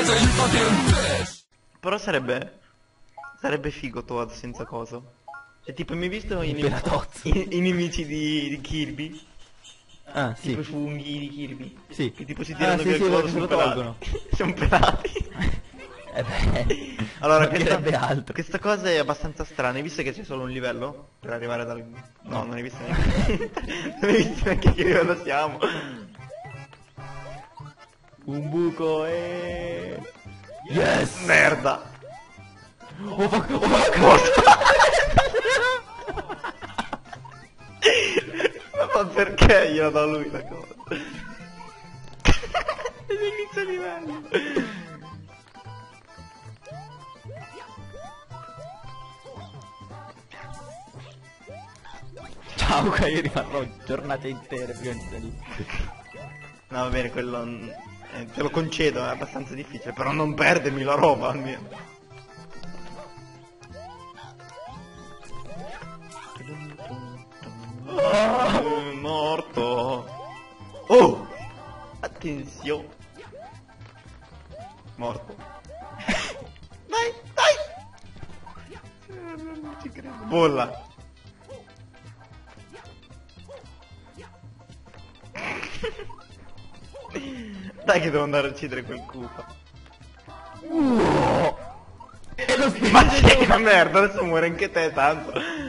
Però sarebbe figo Toad senza coso. Cioè tipo mi hai visto Peratozzo. i nemici di Kirby? Ah, sì. Tipo i funghi di Kirby? Sì. Che tipo si tirano sì, via sì, il coso, perché se sono lo pelati. tolgono. Sono pelati. Beh. Allora Mancherebbe altro. questa cosa è abbastanza strana. Hai visto che c'è solo un livello? Per arrivare dal... No, non hai visto neanche. Non hai visto neanche che livello siamo. Un buco e... Yes! Merda. Oh fuck, oh fuck! Ma perché io do a lui la cosa? È l'inizio livello. Ciao, qua io rimarrò giornate intere prima di salire. No, va bene, quello... te lo concedo, è abbastanza difficile, però non perdermi la roba almeno. Morto. Oh! Attenzione. Morto. Dai, dai! Non ci credo. Bolla. Dai che devo andare a uccidere quel Koopa. Ma sei una merda, adesso muore anche te tanto.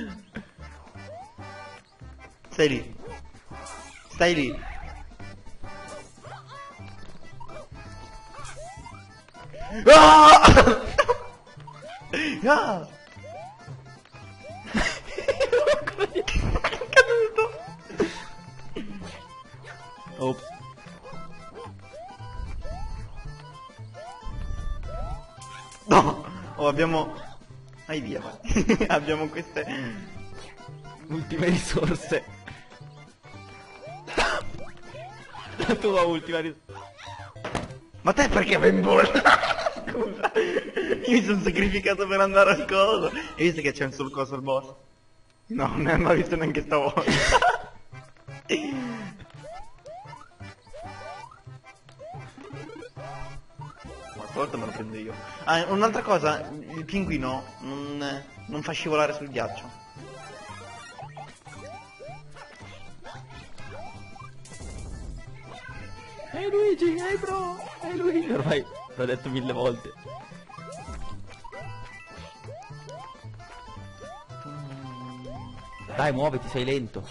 Stai lì. Stai lì. Ah! Ah! È caduto. Ops. No! Oh, abbiamo... Vai via, vai. Abbiamo queste... Ultime risorse. La tua ultima risorsa. Ma te perché vai in bolla? Scusa. Io mi sono sacrificato per andare al coso. E visto che c'è un sul coso al boss? No, non mi ha visto neanche stavolta. Ma stavolta me lo prendo io. Ah, un'altra cosa, il pinguino non fa scivolare sul ghiaccio. Ehi Luigi, ehi bro, ehi Luigi. Ormai l'ho detto 1000 volte. Dai, muoviti, sei lento.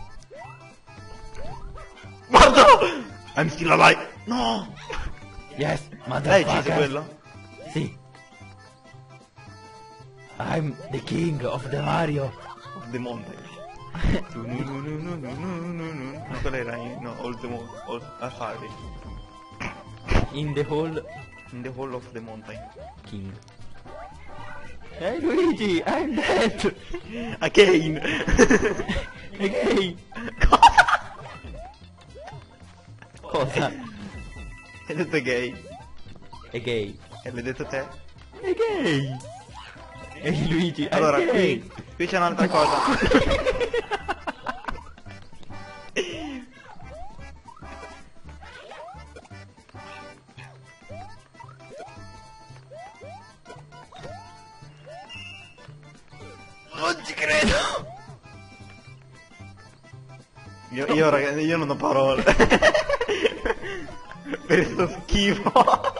Guarda! I'm still alive! No! Yes, L'hai ucciso motherfucker. quello? Sì. I'm the king of the Mario. Of the mountain. No, quella era no, all the mountain. All fire. In the hall In the hall of the mountain. king. Hey Luigi, I'm dead. Again! Again. Cosa? Hai detto gay. Again. E l'hai detto te? Again. Ehi Luigi, Allora, again. qui c'è un'altra cosa. Non ci credo. Io ragazzi, io non ho parole. Per sto schifo.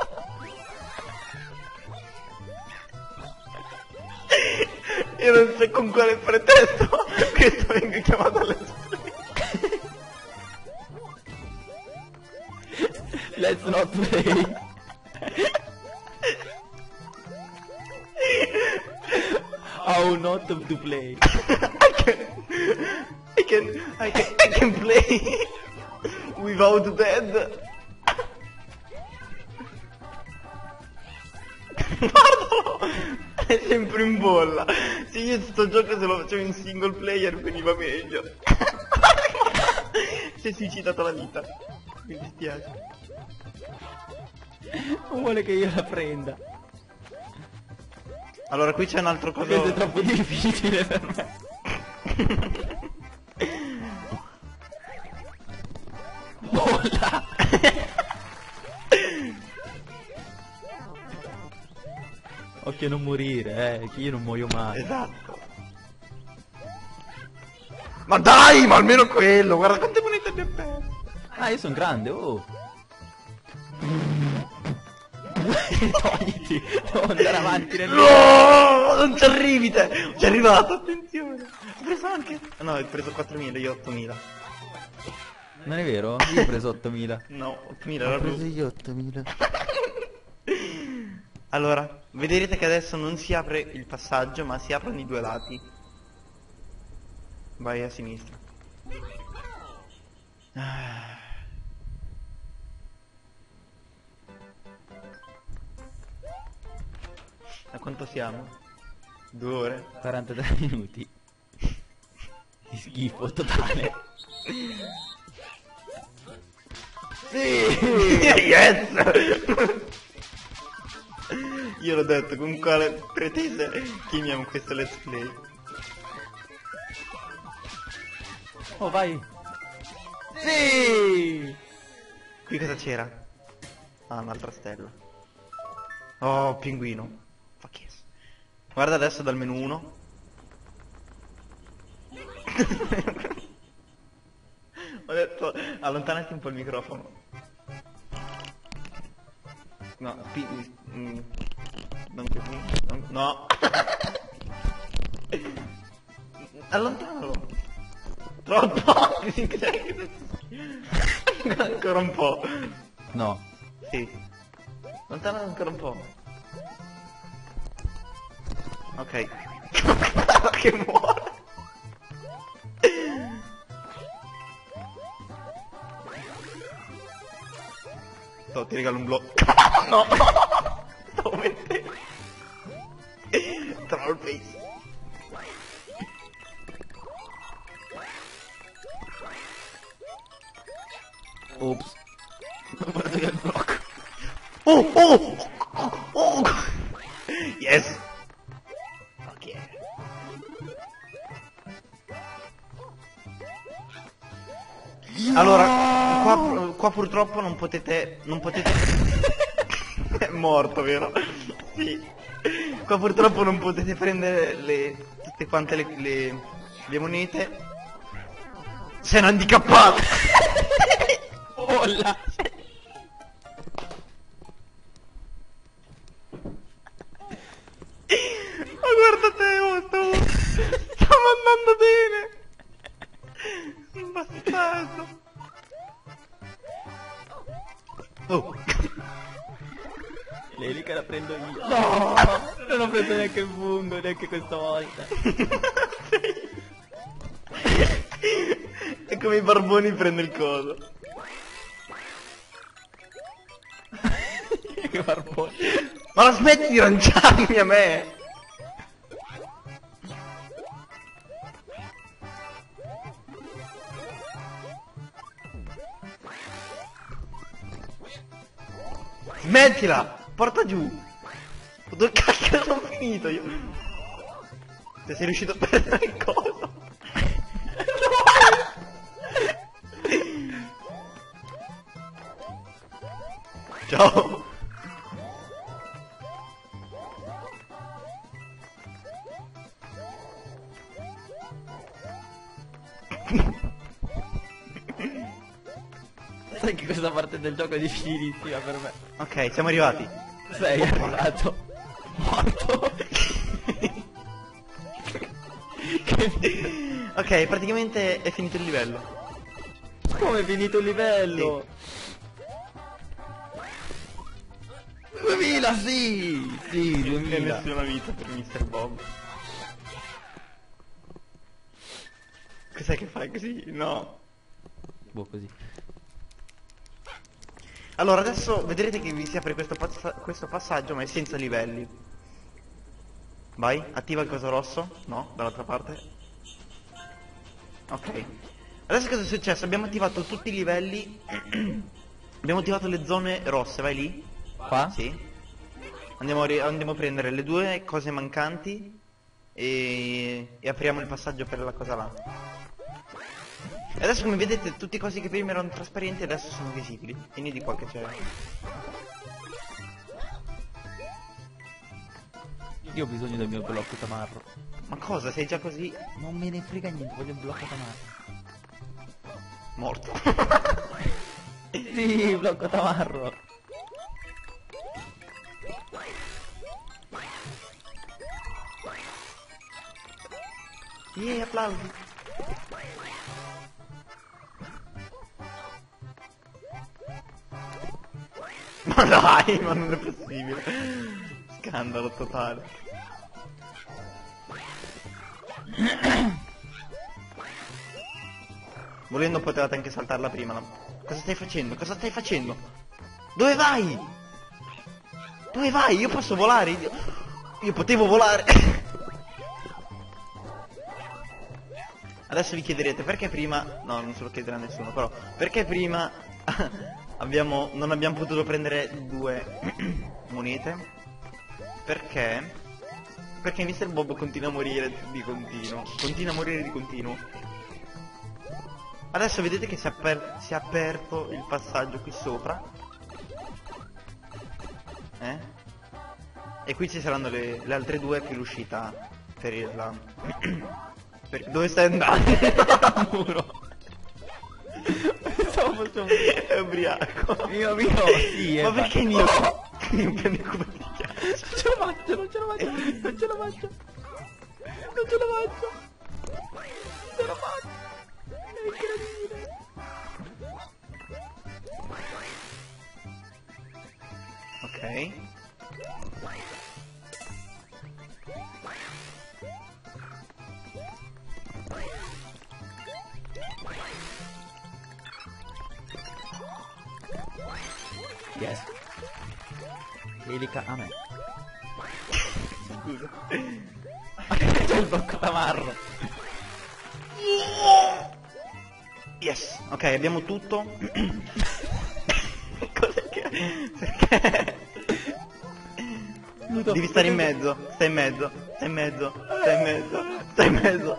Io non so con quale pretesto questo venga chiamato all'esplosione. Let's not play. How not to play. I can play without dead. Guardalo! È sempre in bolla. Se io sto gioco se lo facevo in single player veniva meglio. Si è suicidato la vita. Mi dispiace. Non vuole che io la prenda. Allora qui c'è un altro Questo è coso. troppo difficile per me. Bolla. Occhio a non morire, che io non muoio mai. Esatto. Ma dai, ma almeno quello, guarda quante monete abbiamo perso. Ah, io sono grande, oh. Togliti, devo andare avanti nel... No, non ci arrivi te. Ci è arrivato, attenzione. Ho preso anche... No, ho preso 4.000, io 8.000. Non è vero? Io ho preso 8000. No, 8.000 Ho era preso lui. io 8000. Allora, vedrete che adesso non si apre il passaggio, ma si aprono i due lati. Vai a sinistra. Ah. A quanto siamo? 2 ore? 43 minuti. Di schifo totale. Sì! Yes! Io l'ho detto, con quale pretesa chiamiamo questo let's play? Oh, vai. Sì! Qui cosa c'era? Ah, un'altra stella. Oh, pinguino. Fuck yes. Guarda adesso dal menu 1. Ho detto, allontanati un po' il microfono. No, non così. No. Allontanalo. Troppo. Ancora un po'. No. Sì. Allontanalo ancora un po'. Ok. Che muore. No, ti regalo un blocco. No! Stavo mettendo. Troll face. Ops. Non volevo togliere il blocco. Oh! Oh! Oh! Yes! Ok. Allora, qua purtroppo non potete... È morto, vero? Sì. Qua purtroppo non potete prendere tutte quante le monete. Sei un handicappato! Olla. Ma guarda te, oh, stavo andando bene! Un bastardo! Oh! L'elica la prendo io. No! Non ho preso neanche il fungo, neanche questa volta. È come i barboni prende il coso. Che barbone. Ma la smetti di lanciarmi a me! Smettila! Porta giù! Dove cacchio sono finito io? Se sei riuscito a prendere il coso! Ciao! Sai che questa parte del gioco è difficilissima per me. Ok, siamo arrivati. Sei arrivato. Morto. Ok, praticamente è finito il livello. Come è finito il livello? 2000, sì! Sì, E 2000. nessuna vita per Mr. Bob. Cos'è che fai così? No. Boh, così. Allora, adesso vedrete che vi si apre questo passaggio, ma è senza livelli. Vai, attiva il coso rosso. No, dall'altra parte. Ok. Adesso cosa è successo? Abbiamo attivato tutti i livelli. Abbiamo attivato le zone rosse, vai lì. Qua? Sì. Andiamo a prendere le due cose mancanti e apriamo il passaggio per la cosa là. E adesso come vedete tutte le cose che prima erano trasparenti adesso sono visibili. Quindi di qua che c'è. Perché ho bisogno del mio blocco tamarro? Ma cosa, sei già così Non me ne frega niente, voglio il blocco tamarro. morto? Sì, blocco tamarro. Applausi. Ma dai, ma non è possibile. Scandalo totale. Volendo potevate anche saltarla prima. Cosa stai facendo? Cosa stai facendo? Dove vai? Dove vai? Io posso volare. Io potevo volare. Adesso vi chiederete perché prima... No, non se lo chiederà nessuno, però... Perché prima non abbiamo potuto prendere 2 monete? Perché? Perché Mr. Bob continua a morire di continuo. Continua a morire di continuo. Adesso vedete che si è aperto il passaggio qui sopra. E qui ci saranno le altre 2 più l'uscita per il... Dove stai andando? Al muro. È ubriaco. Mio, sì, ma perché Nio? Non prendi come ti chiami? Non ce la faccio, non ce la faccio, non ce la faccio. Non ce la faccio. Non ce la faccio. È incredibile. Ok. Yes. Elica a me. Scusa. C'è il blocco tamarro. Yes. Ok, abbiamo tutto. Cos'è che... Perché? Devi stare in mezzo. Stai in mezzo. Stai in mezzo. Stai in mezzo. Stai in mezzo.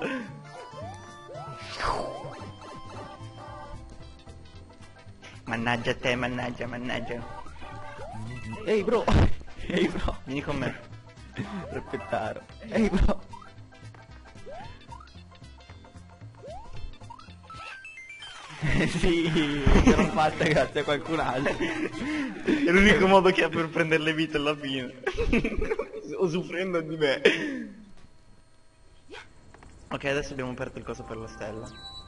Mannaggia te, mannaggia, mannaggia. Ehi bro. Ehi bro. Vieni con me. Respettaro. Ehi bro. Sì, ce l'ho fatta grazie a qualcun altro. È l'unico modo che ha per prendere le vite alla fine. Usufruendo di me. Ok, adesso abbiamo aperto il coso per la stella.